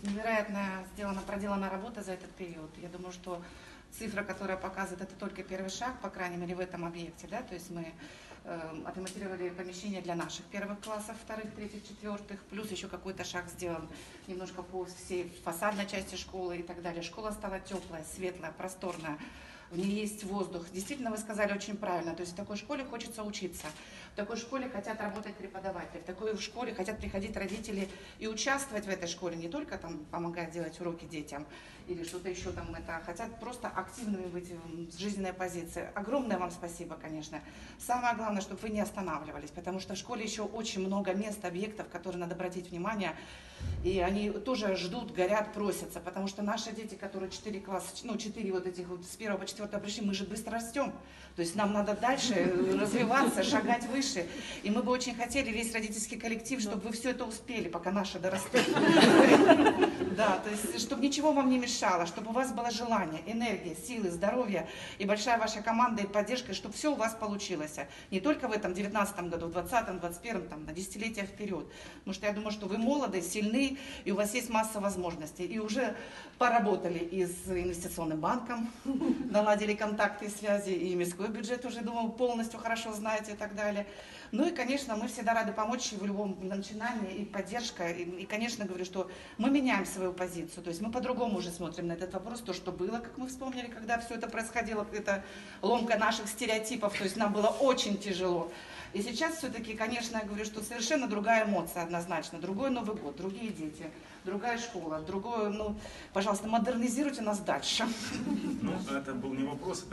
невероятно проделана работа за этот период. Я думаю, что цифра, которая показывает, это только первый шаг, по крайней мере, в этом объекте. Да? То есть мы отремонтировали помещения для наших первых классов, вторых, третьих, четвертых, плюс еще какой-то шаг сделан немножко по всей фасадной части школы и так далее. Школа стала теплая, светлая, просторная. В ней есть воздух. Действительно, вы сказали очень правильно. То есть в такой школе хочется учиться. В такой школе хотят работать преподаватели. В такой школе хотят приходить родители и участвовать в этой школе. Не только там помогать делать уроки детям или что-то еще там. Это хотят просто активными быть в жизненной позиции. Огромное вам спасибо, конечно. Самое главное, чтобы вы не останавливались. Потому что в школе еще очень много мест, объектов, которые надо обратить внимание. И они тоже ждут, горят, просятся. Потому что наши дети, которые 4 класса, 4 вот этих вот с 1 по 4 пришли, мы же быстро растем. То есть нам надо дальше развиваться, шагать выше. И мы бы очень хотели, весь родительский коллектив, чтобы вы все это успели, пока наши дорастут. Да, то есть, чтобы ничего вам не мешало, чтобы у вас было желание, энергия, силы, здоровье и большая ваша команда и поддержка, и чтобы все у вас получилось. Не только в этом 19 году, в 20-м, 21-м, там, на десятилетия вперед. Потому что я думаю, что вы молоды, сильны, и у вас есть масса возможностей. И уже поработали и с инвестиционным банком, наладили контакты и связи, и мирской бюджет уже, думаю, полностью хорошо знаете и так далее. Ну и, конечно, мы всегда рады помочь в любом начинании, и поддержка. И, конечно, говорю, что мы меняем свою позицию. То есть мы по-другому уже смотрим на этот вопрос. То, что было, как мы вспомнили, когда все это происходило, это ломка наших стереотипов. То есть нам было очень тяжело. И сейчас все-таки, конечно, я говорю, что совершенно другая эмоция однозначно. Другой Новый год, другие дети, другая школа, другое, пожалуйста, модернизируйте нас дальше. Это был не вопрос.